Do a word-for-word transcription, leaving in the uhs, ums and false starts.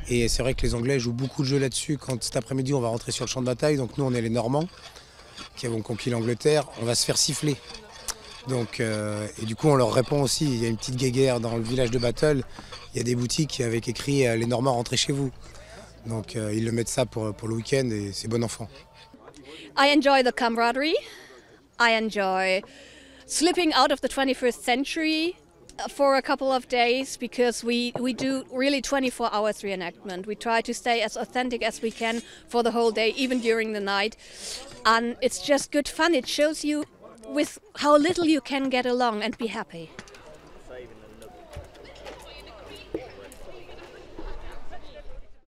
Et c'est vrai que les Anglais jouent beaucoup de jeux là-dessus. Quand cet après-midi, on va rentrer sur le champ de bataille, donc nous, on est les Normands qui avons conquis l'Angleterre, on va se faire siffler. Donc, euh, et du coup, on leur répond aussi. Il y a une petite guéguerre dans le village de Battle. Il y a des boutiques avec écrit euh, « Les Normands, rentrez chez vous ». Donc, euh, ils le mettent ça pour, pour le week-end et c'est bon enfant. I enjoy the camaraderie. I enjoy slipping out of the twenty-first century for a couple of days because we, we do really twenty-four hours reenactment. We try to stay as authentic as we can for the whole day, even during the night. And it's just good fun. It shows you with how little you can get along and be happy.